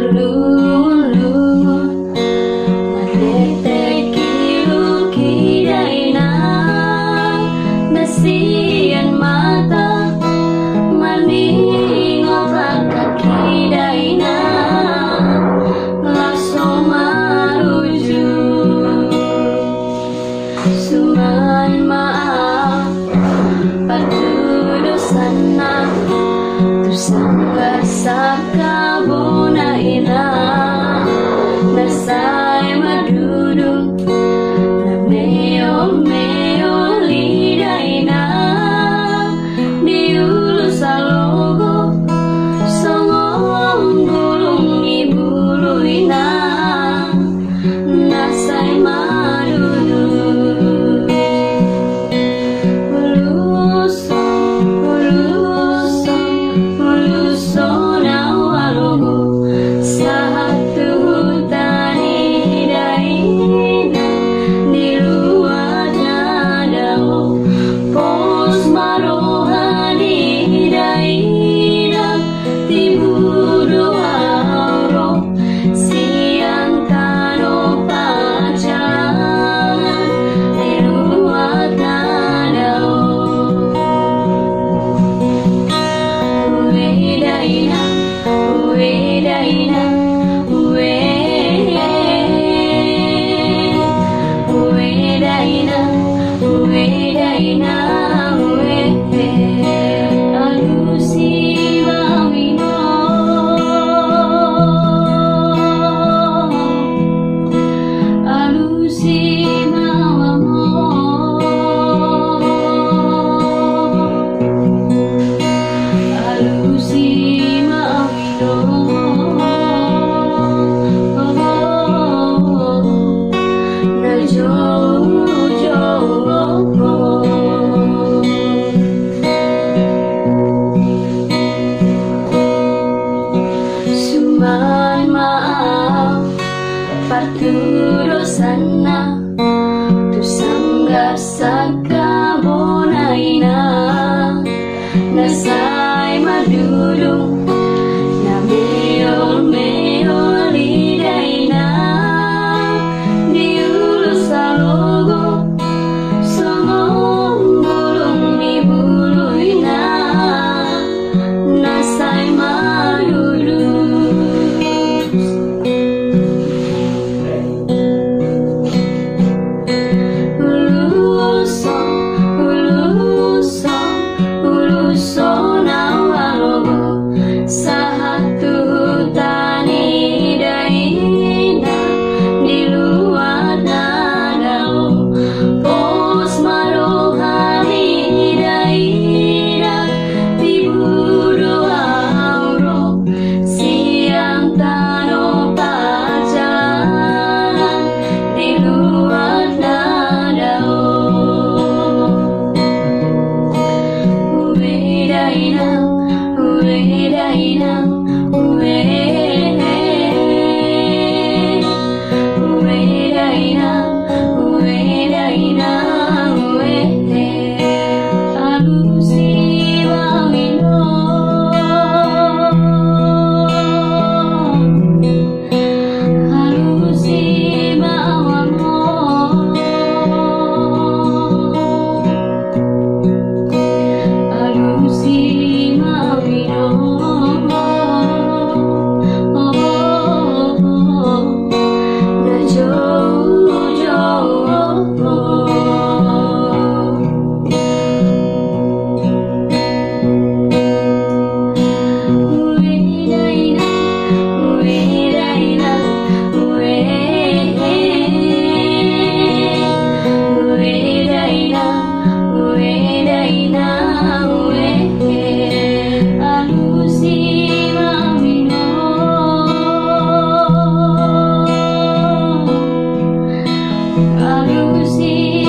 lungun Manetek iluki dainang Sian mata Marningot lakka dainang Laos maruju Suman maaf patudo sana Tersangga saka bona inang Nasai madudung Na meo meo lida inang Diulus alogo Songong gulung ibulu inang Nasai madudung Ullushon Ullushon satu tani dainang di luar nadao pos marohani dainang tibudo auro Siantar pajangan di luar nadao Suman maaf parturo sana Tersangga saka bona inang Nasai madudung Na meol meol lida inang Diulus alogo Songong gulung ibulu inang Nasai madudung Ullushon Ullushon satu tani dainang di luar nadao pos marohani dainang tibudo auro Siantar pajangan di luar nadao Alusi